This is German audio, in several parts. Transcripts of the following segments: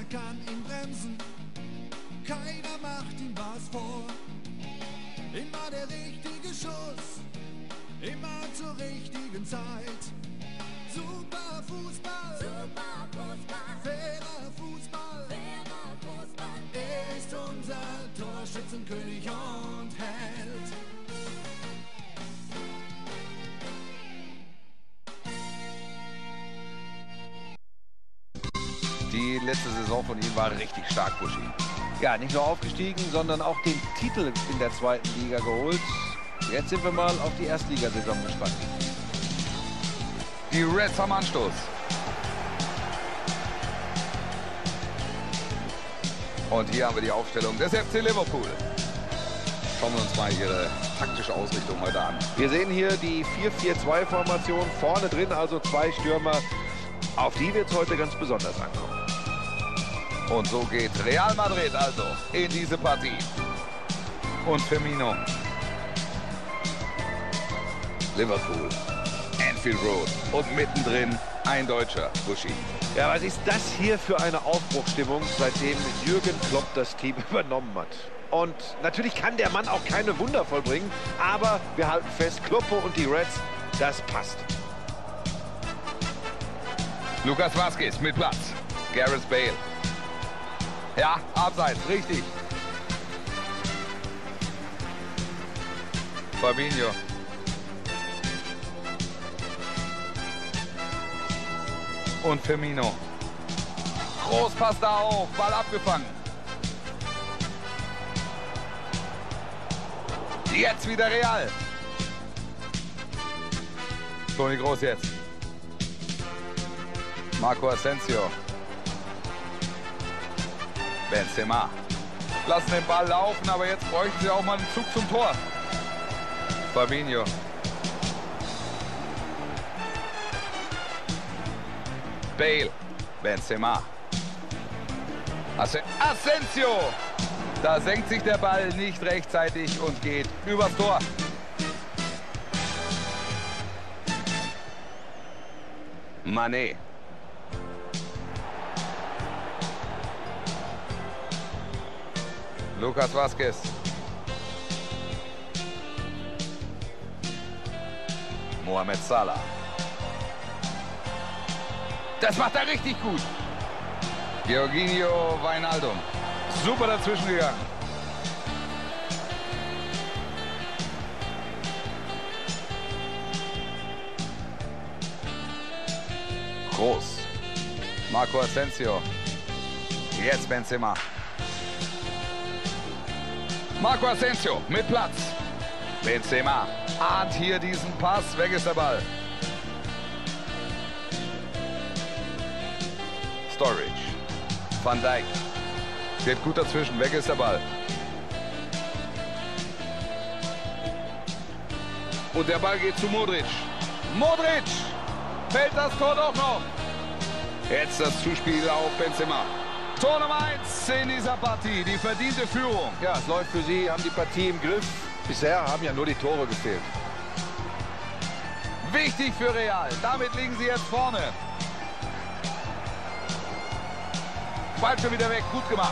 kann ihn bremsen, keiner macht ihm was vor. Immer der richtige Schuss, immer zur richtigen Zeit. Super Fußball, fairer Fußball, er ist unser Torschützenkönig und Held. Die letzte Saison von ihm war richtig stark, Buschi. Ja, nicht nur aufgestiegen, sondern auch den Titel in der zweiten Liga geholt. Jetzt sind wir mal auf die Erstligasaison gespannt. Die Reds haben Anstoß. Und hier haben wir die Aufstellung des FC Liverpool. Schauen wir uns mal ihre taktische Ausrichtung heute an. Wir sehen hier die 4-4-2-Formation. Vorne drin also zwei Stürmer. Auf die wird es heute ganz besonders ankommen. Und so geht Real Madrid also in diese Partie. Und Firmino. Liverpool. Anfield Road. Und mittendrin ein Deutscher, Buschi. Ja, was ist das hier für eine Aufbruchsstimmung, seitdem Jürgen Klopp das Team übernommen hat? Und natürlich kann der Mann auch keine Wunder vollbringen, aber wir halten fest, Kloppo und die Reds, das passt. Lucas Vázquez mit Platz. Gareth Bale. Ja, abseits, richtig. Fabinho. Und Firmino. Großpass da auf, Ball abgefangen. Jetzt wieder Real. Toni Kroos jetzt. Marco Asensio. Benzema. Lassen den Ball laufen, aber jetzt bräuchten sie auch mal einen Zug zum Tor. Fabinho. Bale. Benzema. Asensio. Da senkt sich der Ball nicht rechtzeitig und geht übers Tor. Mané. Lucas Vázquez. Mohamed Salah. Das macht er richtig gut. Georginio Wijnaldum. Super dazwischen gegangen. Groß. Marco Asensio. Jetzt Benzema. Marco Asensio mit Platz. Benzema ahnt hier diesen Pass. Weg ist der Ball. Sturridge. Van Dijk. Geht gut dazwischen. Weg ist der Ball. Und der Ball geht zu Modric. Modric! Fällt das Tor doch noch. Jetzt das Zuspiel auf Benzema. Tor Nummer 1 in dieser Partie. Die verdiente Führung. Ja, es läuft für sie, haben die Partie im Griff. Bisher haben ja nur die Tore gefehlt. Wichtig für Real. Damit liegen sie jetzt vorne. Ball schon wieder weg. Gut gemacht.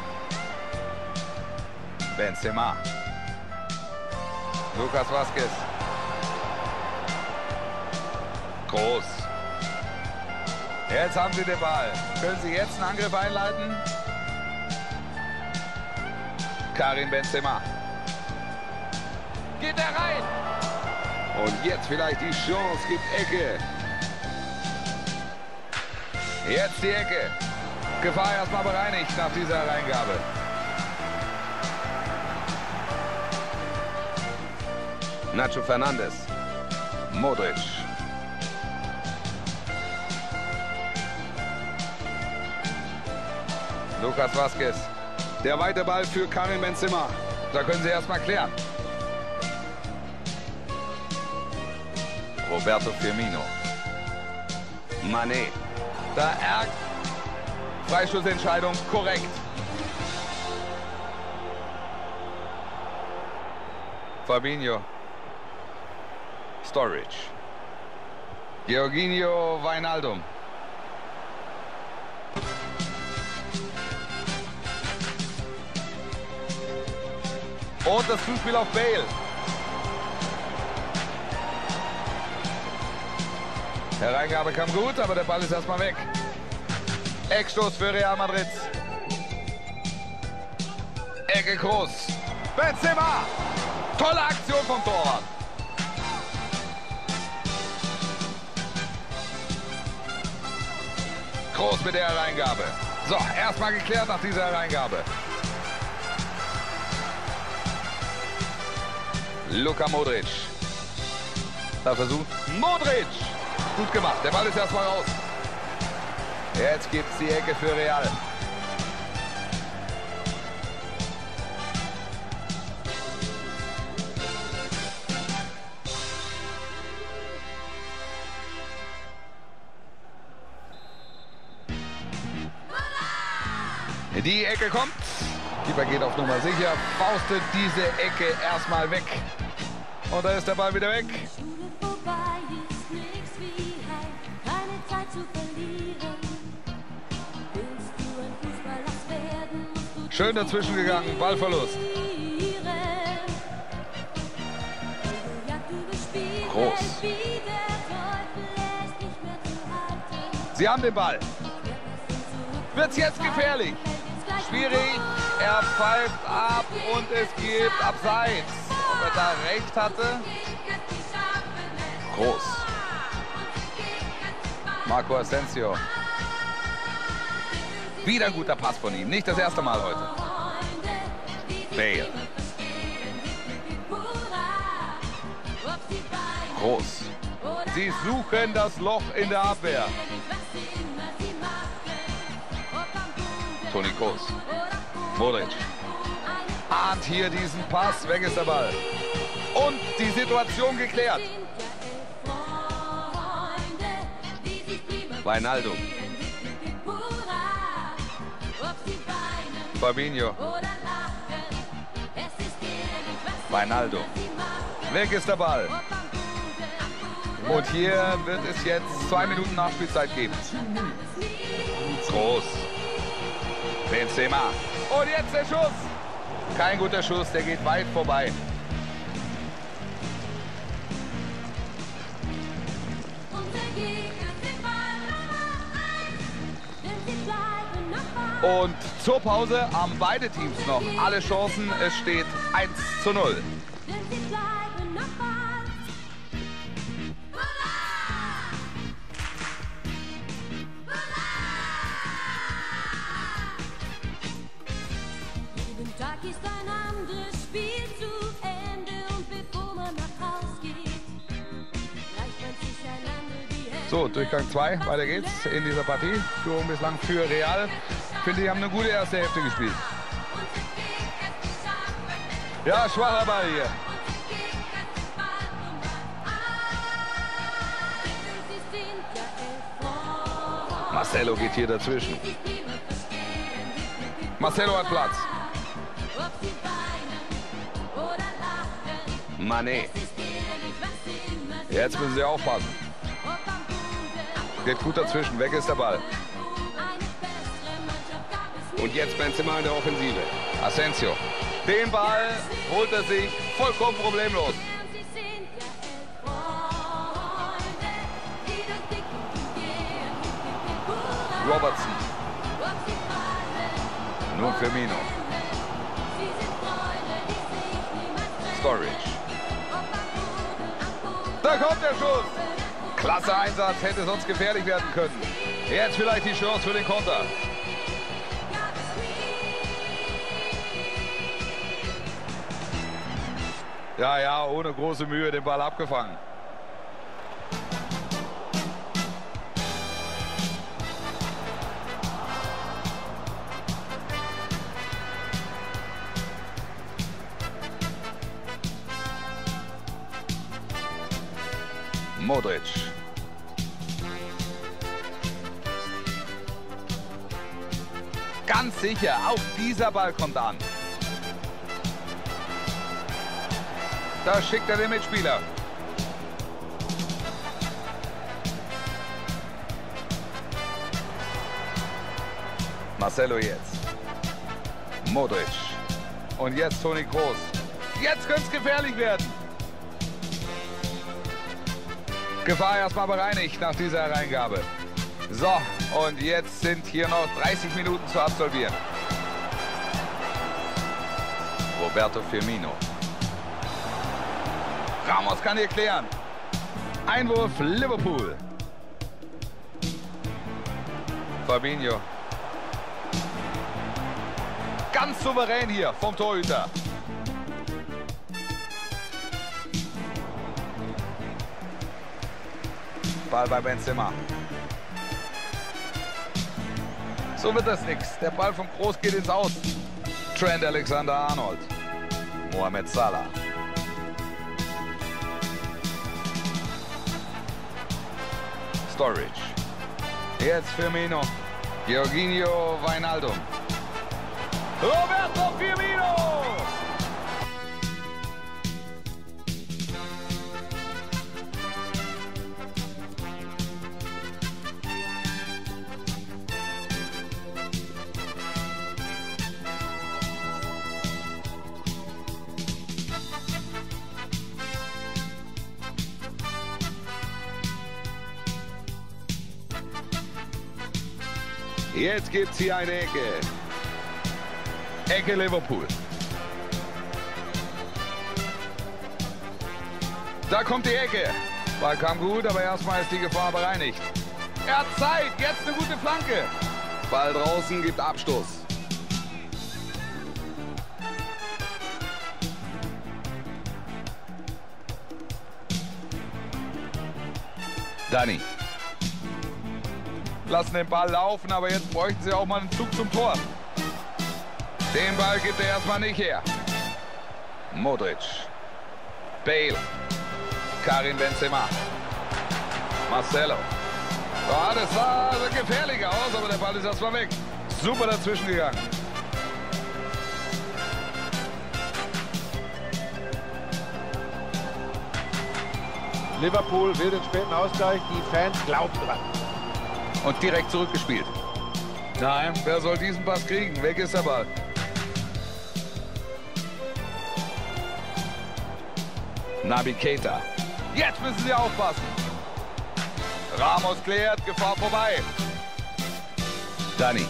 Benzema. Lucas Vázquez. Groß. Jetzt haben sie den Ball. Können sie jetzt einen Angriff einleiten? Karim Benzema. Geht er rein? Und jetzt vielleicht die Chance. Gibt Ecke. Jetzt die Ecke. Gefahr erstmal bereinigt nach dieser Reingabe. Nacho Fernandes. Modric. Lucas Vázquez. Der weite Ball für Karim Benzema. Da können sie erstmal klären. Roberto Firmino. Mané. Da Freistoßentscheidung korrekt. Fabinho. Sturridge. Georginio Wijnaldum. Und das Zuspiel auf Bale. Hereingabe kam gut, aber der Ball ist erstmal weg. Eckstoß für Real Madrid. Ecke Kroos. Benzema. Tolle Aktion vom Torwart. Kroos mit der Hereingabe. So, erstmal geklärt nach dieser Hereingabe. Luka Modric. Da versucht Modric. Gut gemacht. Der Ball ist erstmal raus. Jetzt gibt es die Ecke für Real. Die Ecke kommt. Keeper geht auf Nummer sicher. Faustet diese Ecke erstmal weg. Und da ist der Ball wieder weg. Schön dazwischen gegangen. Ballverlust. Kroos. Sie haben den Ball. Wird's jetzt gefährlich? Schwierig. Er pfeift ab und es gibt Abseits. Ob er da recht hatte? Kroos. Marco Asensio. Wieder ein guter Pass von ihm. Nicht das erste Mal heute. Bale. Kroos. Sie suchen das Loch in der Abwehr. Toni Kroos. Modric. Ahnt hier diesen Pass. Weg ist der Ball. Und die Situation geklärt. Wijnaldum. Fabinho. Wijnaldum. Weg ist der Ball. Und hier wird es jetzt 2 Minuten Nachspielzeit geben. Kroos. Benzema. Und jetzt der Schuss. Kein guter Schuss, der geht weit vorbei. Und zur Pause haben beide Teams noch alle Chancen. Es steht 1:0. Jeden Tag ist ein anderes Spiel zu Ende und bevor man nach Haus geht, reicht man sich einander die Hände. So, Durchgang 2, weiter geht's in dieser Partie. Führung bislang für Real. Ich finde, die haben eine gute erste Hälfte gespielt. Ja, schwacher Ball hier. Marcelo geht hier dazwischen. Marcelo hat Platz. Mané. Jetzt müssen sie aufpassen. Geht gut dazwischen. Weg ist der Ball. Und jetzt Benzema in der Offensive. Asensio. Den Ball holt er sich vollkommen problemlos. Robertson. Nun Firmino. Sturridge. Da kommt der Schuss. Klasse Einsatz, hätte sonst gefährlich werden können. Jetzt vielleicht die Chance für den Konter. Ja, ohne große Mühe den Ball abgefangen. Modric. Ganz sicher, auch dieser Ball kommt an. Da schickt er den Mitspieler. Marcelo jetzt. Modric. Und jetzt Toni Kroos. Jetzt könnte es gefährlich werden. Gefahr erstmal bereinigt nach dieser Hereingabe. So, und jetzt sind hier noch 30 Minuten zu absolvieren. Roberto Firmino. Ramos kann hier klären. Einwurf Liverpool. Fabinho. Ganz souverän hier vom Torhüter. Ball bei Benzema. So wird das nichts. Der Ball vom Groß geht ins Aus. Trent Alexander-Arnold. Mohamed Salah. Sturridge. Jetzt Firmino. Jorginho Wijnaldum. Roberto Firmino! Jetzt gibt's hier eine Ecke. Ecke Liverpool. Da kommt die Ecke. Ball kam gut, aber erstmal ist die Gefahr bereinigt. Er hat Zeit. Jetzt eine gute Flanke. Ball draußen, gibt Abstoß. Dani. Lassen den Ball laufen, aber jetzt bräuchten sie auch mal einen Zug zum Tor. Den Ball gibt er erstmal nicht her. Modric. Bale. Karim Benzema. Marcelo. Ja, das sah gefährlich aus, aber der Ball ist erstmal weg. Super dazwischen gegangen. Liverpool will den späten Ausgleich. Die Fans glauben dran. Und direkt zurückgespielt. Nein, wer soll diesen Pass kriegen? Weg ist der Ball. Naby Keita. Jetzt müssen sie aufpassen. Ramos klärt, Gefahr vorbei. Dani.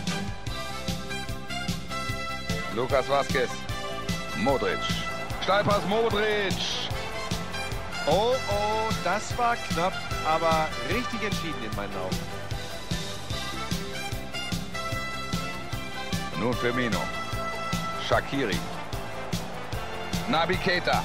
Lucas Vazquez. Modric. Steilpass Modric. Oh, oh, das war knapp, aber richtig entschieden in meinen Augen. Nun Firmino. Shaqiri. Naby Keita.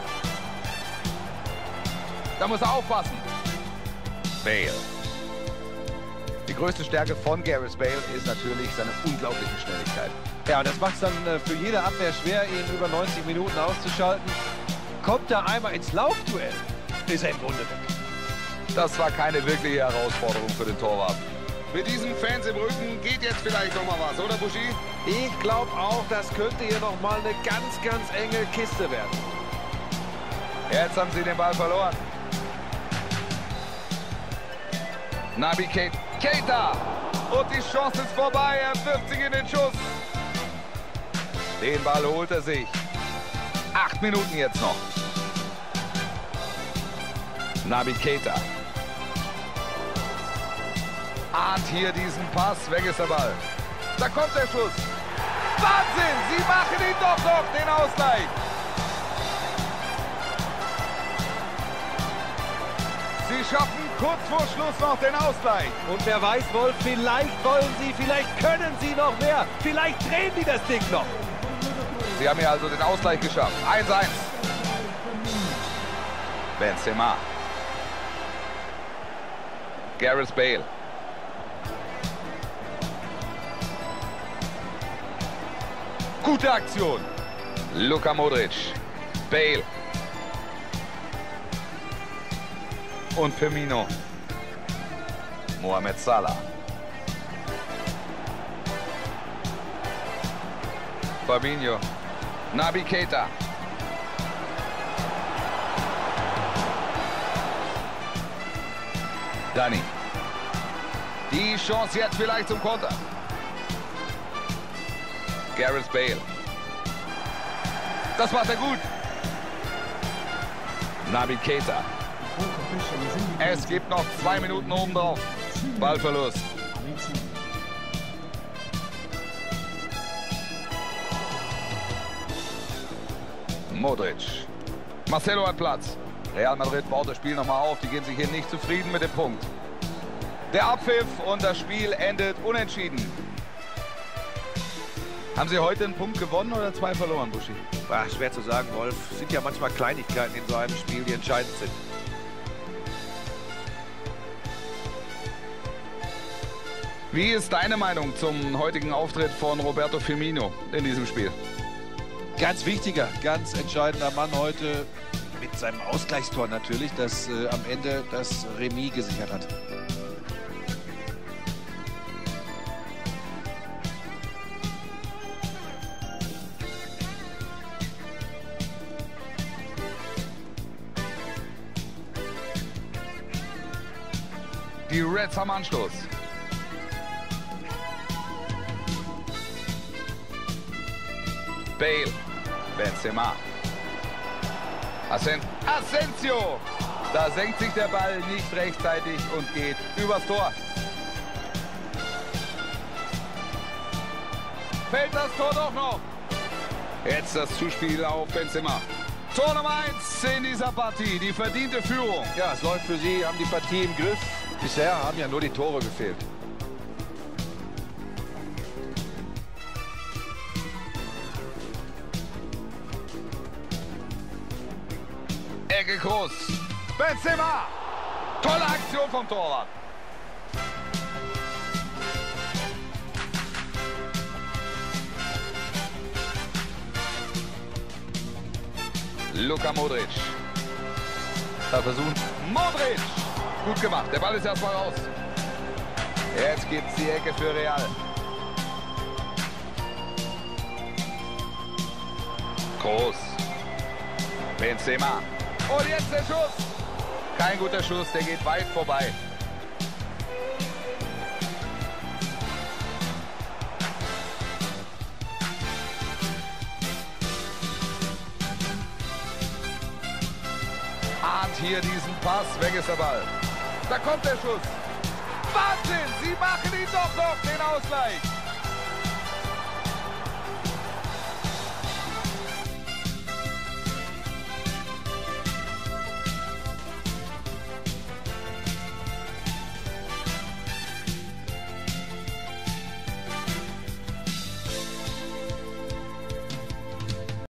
Da muss er aufpassen. Bale. Die größte Stärke von Gareth Bale ist natürlich seine unglaubliche Schnelligkeit. Ja, und das macht es dann für jede Abwehr schwer, ihn über 90 Minuten auszuschalten. Kommt er einmal ins Laufduell, ist er im Grunde weg. Das war keine wirkliche Herausforderung für den Torwart. Mit diesen Fans im Rücken geht jetzt vielleicht noch mal was, oder Buschi? Ich glaube auch, das könnte hier noch mal eine ganz, ganz enge Kiste werden. Jetzt haben sie den Ball verloren. Naby Keita. Und die Chance ist vorbei. Er wirft sich in den Schuss. Den Ball holt er sich. 8 Minuten jetzt noch. Naby Keita. Ahnt hier diesen Pass. Weg ist der Ball. Da kommt der Schuss. Wahnsinn! Sie machen ihn doch noch, den Ausgleich. Sie schaffen kurz vor Schluss noch den Ausgleich. Und wer weiß, Wolf, vielleicht wollen sie, vielleicht können sie noch mehr. Vielleicht drehen die das Ding noch. Sie haben hier also den Ausgleich geschafft. 1-1. Benzema. Gareth Bale. Gute Aktion. Luka Modric. Bale. Und Firmino. Mohamed Salah. Fabinho. Naby Keita. Dani. Die Chance jetzt vielleicht zum Konter. Gareth Bale. Das macht er gut. Naby Keita. Es gibt noch 2 Minuten obendrauf. Ballverlust. Modric. Marcelo hat Platz. Real Madrid baut das Spiel nochmal auf. Die gehen sich hier nicht zufrieden mit dem Punkt. Der Abpfiff und das Spiel endet unentschieden. Haben Sie heute einen Punkt gewonnen oder 2 verloren, Buschi? Schwer zu sagen, Wolf. Es sind ja manchmal Kleinigkeiten in so einem Spiel, die entscheidend sind. Wie ist deine Meinung zum heutigen Auftritt von Roberto Firmino in diesem Spiel? Ganz wichtiger, ganz entscheidender Mann heute mit seinem Ausgleichstor natürlich, das am Ende das Remis gesichert hat. Die Reds haben Anstoß. Bale, Benzema, Asensio. Da senkt sich der Ball nicht rechtzeitig und geht übers Tor. Fällt das Tor doch noch. Jetzt das Zuspiel auf Benzema. Tor Nummer 1 in dieser Partie, die verdiente Führung. Ja, es läuft für sie, haben die Partie im Griff. Bisher haben ja nur die Tore gefehlt. Ecke Kroos. Benzema. Tolle Aktion vom Torwart. Luka Modric. Da versuchen. Modric. Gut gemacht. Der Ball ist erstmal raus. Jetzt gibt's die Ecke für Real. Kroos. Benzema. Und jetzt der Schuss. Kein guter Schuss, der geht weit vorbei. Ahnt hier diesen Pass, weg ist der Ball. Da kommt der Schuss. Wahnsinn, sie machen ihn doch noch, den Ausgleich.